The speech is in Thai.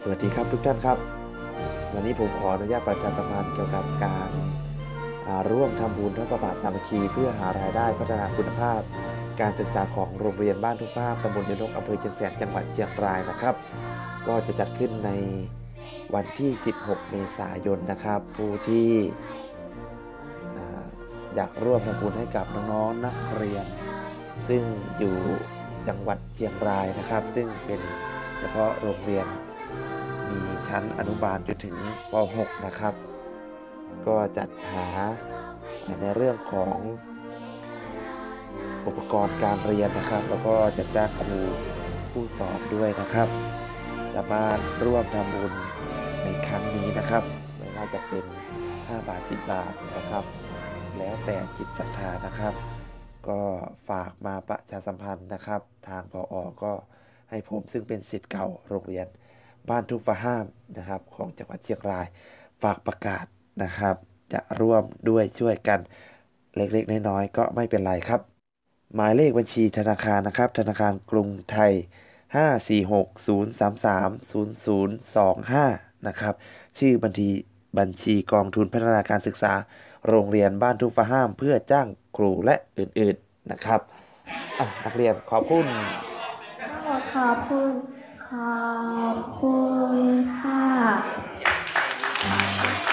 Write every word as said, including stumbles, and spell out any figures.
สวัสดีครับทุกท่านครับวันนี้ผมขออนุญาตประชาสัมพันธ์เกี่ยวกับการร่วมทำบุญทอดพระป่าสามัคคีเพื่อหารายได้พัฒนาคุณภาพการศึกษาของโรงเรียนบ้านทุ่งภาพตำบลยนกอำเภอเชียงแสนจังหวัดเชียงรายนะครับก็จะจัดขึ้นในวันที่สิบหกเมษายนนะครับผู้ที่อยากร่วมทำบุญให้กับน้องๆนักเรียนซึ่งอยู่จังหวัดเชียงรายนะครับซึ่งเป็นเฉพาะโรงเรียนมีชั้นอนุบาลจนถึงป หก นะครับก็จัดหาในเรื่องของอุปกรณ์การเรียนนะครับแล้วก็จะจ้างครูผู้สอนด้วยนะครับสามารถร่วมทำบุญในครั้งนี้นะครับไม่ว่าจะเป็นห้าบาทสิบบาทนะครับแล้วแต่จิตศรัทธานะครับก็ฝากมาประชาสัมพันธ์นะครับทางผอ.ก็ให้ผมซึ่งเป็นศิษย์เก่าโรงเรียนบ้านทุ่งฟ้าห้ามนะครับของจังหวัดเชียงรายฝากประกาศนะครับจะร่วมด้วยช่วยกันเล็กๆน้อยๆก็ไม่เป็นไรครับหมายเลขบัญชีธนาคารนะครับธนาคารกรุงไทยห้า สี่ หก ศูนย์ สาม สาม ศูนย์ ศูนย์ สอง ห้านะครับชื่อบัญชีบัญชีกองทุนพัฒนาการศึกษาโรงเรียนบ้านทุ่งฟ้าห้ามเพื่อจ้างครูและอื่นๆนะครับอ่ะนักเรียนขอบคุณขอบคุณขอบคุณค่ะ